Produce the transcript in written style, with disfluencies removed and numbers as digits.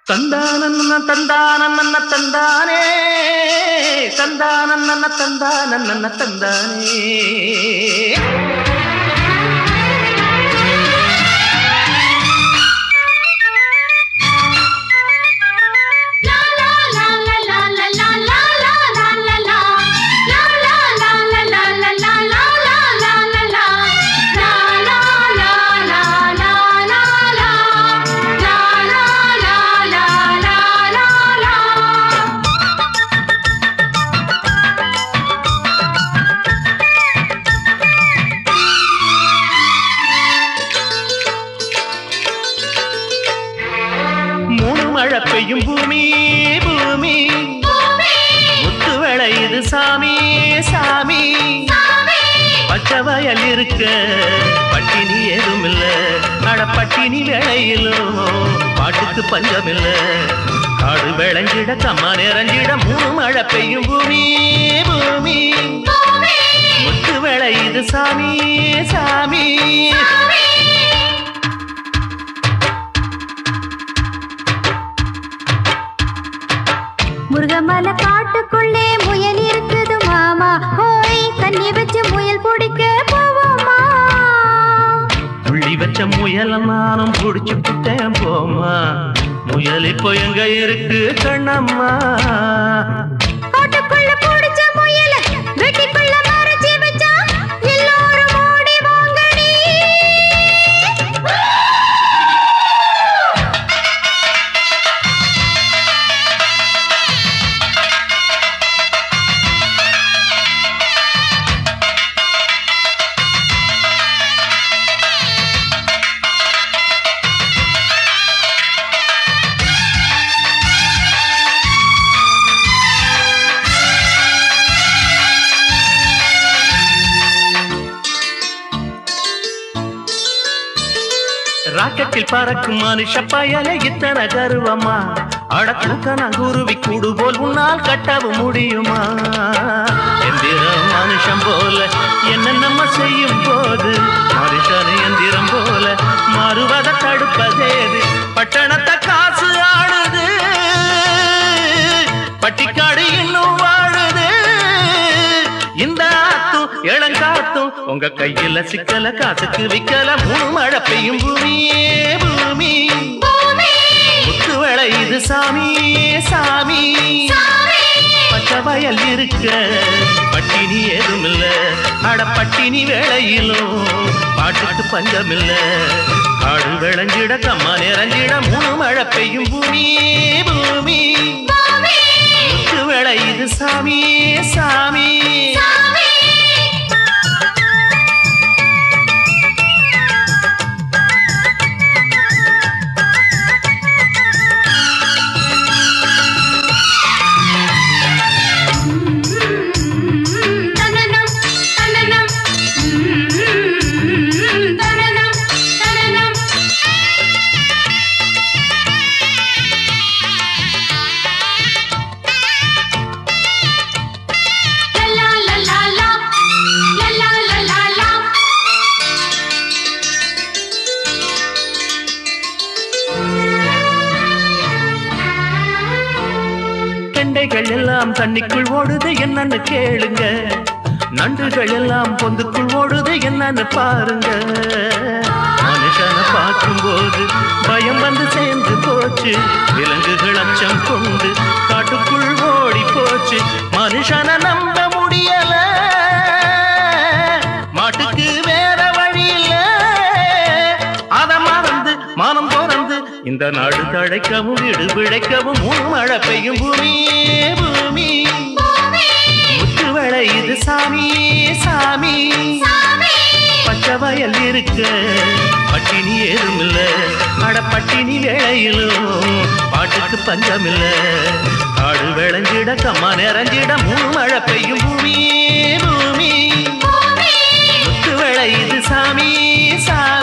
தந்தானன்ன தந்தானன்ன தந்தானே தந்தானன்ன தந்தானன்ன தந்தானே பெய்யும் பூமி பூமி முத்து விளையுது சாமி சாமி பச்சை வயல் இருக்க பட்டினி ஏதும் இல்ல அட பட்டினி விளையிலும் பாட்டுக்கு பஞ்சம் இல்ல காடு விளைஞ்சிட கம்மா நிறைஞ்சிட மூணு மழை பெய்யும் பூமி பூமி முத்து விளையுது சாமி சாமி முருகமலை காட்டுக்குள்ளே முயல் இருக்குது மாமா ஹோய் தண்ணி வச்சு முயல் பிடிக்க போவோமா புள்ளி வச்ச முயல நானும் பிடிச்சு புட்டேன் போமா முயல் இப்போ எங்க இருக்கு கண்ணம்மா காட்டுக்குள்ள பிடிச்ச முயல வெட்டிக்குள்ள மறைச்சி வச்சா எல்லாரும் ஓடி வாங்கடி ராக்கெட்டில் பறக்கும் மனுஷ பயல இத்தனை கருவமா அடக்குக்க நான் குருவி கூடு போல் உன்னால் கட்டவும் முடியுமா எந்திரம் மனுஷன் போல என்ன நம்ம செய்யும் போது மனுஷன் எந்திரம் போல மாறுவதை தடுப்பதேது பட்டணத்தை காசு ஆடுது பட்டிக்காடு இன்னும் வாழுது இந்த ஆத்தும் இளங்காத்தும் உங்க கையில சிக்கல காசுக்கு விக்கல மூணு மழை பெய்யும் பூமியே பூமி முத்து விளையுது சாமி சாமி பச்சை வயல் இருக்க பட்டினி ஏதும் இல்ல அட பட்டினி வேளையிலும் பாட்டுக்கு பஞ்சம் இல்ல காடு விளைஞ்சிட கம்மா நிறைஞ்சிட மூணு மழை பெய்யும் பூமியே பூமி முத்து விளையுது சாமி சாமி எல்லாம் தண்ணிக்குள் ஓடுது என்னன்னு கேளுங்க நண்டுகள் எல்லாம் பொந்துக்குள் ஓடுது என்னன்னு பாருங்க மனுஷனை பார்க்கும் போது பயம் வந்து சேர்ந்து போச்சு விலங்குகள் அச்சம் கொண்டு காட்டுக்குள் ஓடி போச்சு மனுஷனை நம்ப முடியல மாட்டுக்கு வேற வழி இல்ல அத மறந்து மனம் பிறந்து இந்த நாடு தழைக்கவும் வீடு பிழைக்கவும் மூணு மழை பெய்யும் பூமியே பூமி முத்து விளையுது சாமி சாமி பச்சை வயல் இருக்க பட்டினி ஏதும் இல்ல அட பட்டினி வேளையிலும் பாட்டுக்கு பஞ்சம் இல்ல காடு விளைஞ்சிட கம்மா நிறைஞ்சிட மூணு மழை பெய்யும் பூமியே பூமி முத்து விளையுது சாமி சாமி